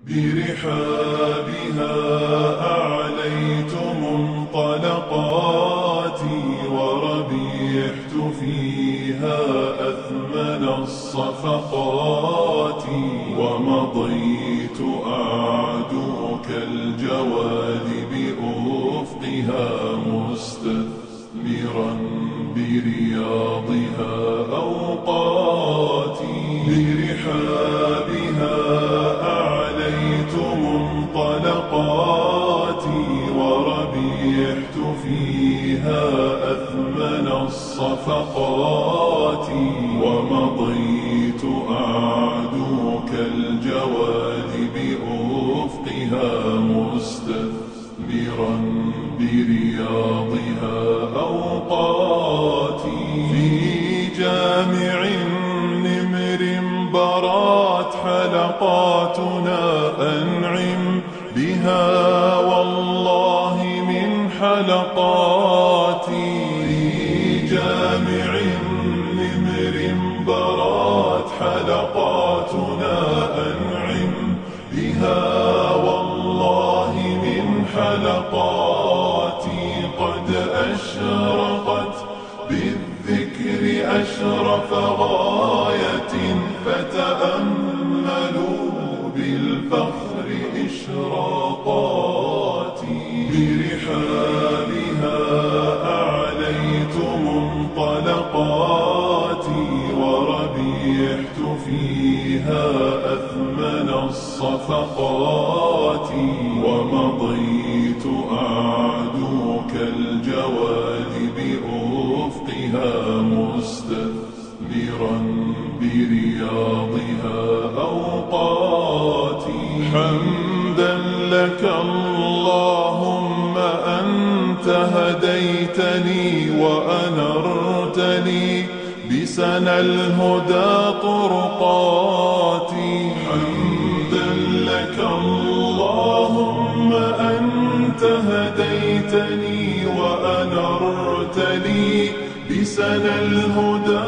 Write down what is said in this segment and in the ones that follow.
برحابها أعليت منطلقاتي وربحت فيها أثمن الصفقات ومضيت أعدو كالجواد بأفقها مستثمرا برياضها أوقاتي برحابها أعليت منطلقاتي وربحت فيها أثمن الصفقات ومضيت أعدو كالجواد بأفقها مستثمرا برياضها أوقاتي في جامع النمر برات حلقاتنا أنعم بها والله من حلقاتي في جامع النمر برات حلقاتنا أنعم بها والله من حلقاتي قد أشرقت بالذكر أشرف غاية فتأملوا بالفخر إشراقاتي برحابها أعليت منطلقاتي وربحت فيها أثمن الصفقات ومضيت أعدو كالجواد بأفقها مستثمرا برياضها أوقاتي حمدا لك اللهم أنت هديتني وأنرتني بسنى الهدى طرقاتي حمدا لك اللهم أنت هديتني وأنرتني بسنى الهدى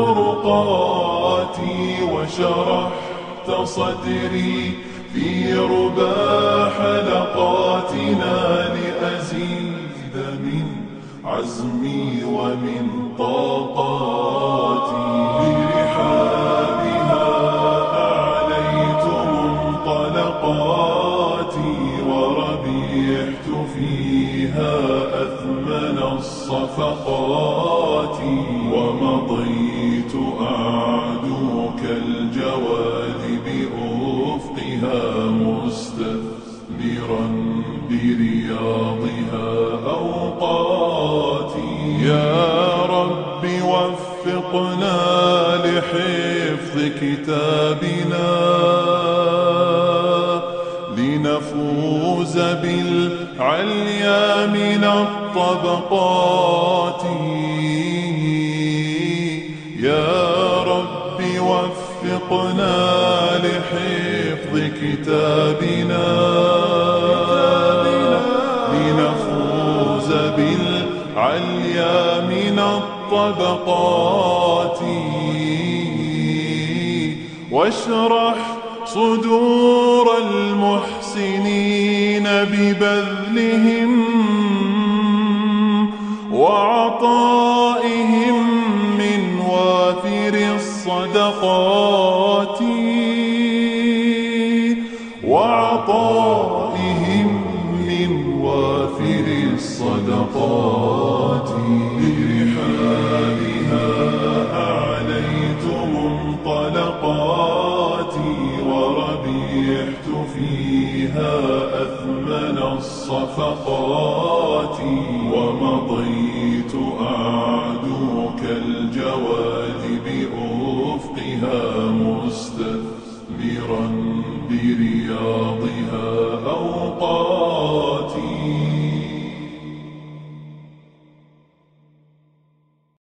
طرقاتي وشرحت صدري في ربا حلقاتنا لأزيد من عزمي ومن طاقاتي برحابها أعليت منطلقاتي وربحت فيها أثمن الصفقات ومضيت أعدو كالجواد بأفقها مستثمرا برياضها أوقاتي برحابها أعليت منطلقاتي وربحت فيها أثمن الصفقات ومضيت أعدو كالجواد بأفقها مستثمرا برياضها أوقاتي. يا رب وفقنا لحفظ كتابنا لنفوز بالعليا من الطبقات يا رب وفقنا لحفظ كتابنا لنفوز بالعليا من الطبقات واشرح صدور المحسنين ببذلهم وعطائهم من وافر الصدقات وعطائهم من وافر الصدقات برحابها أعليت منطلقاتي وربحت فيها أثمن الصفقات ومضيت أعدو كالجواد بأفقها مستثمرا برياضها أوقاتي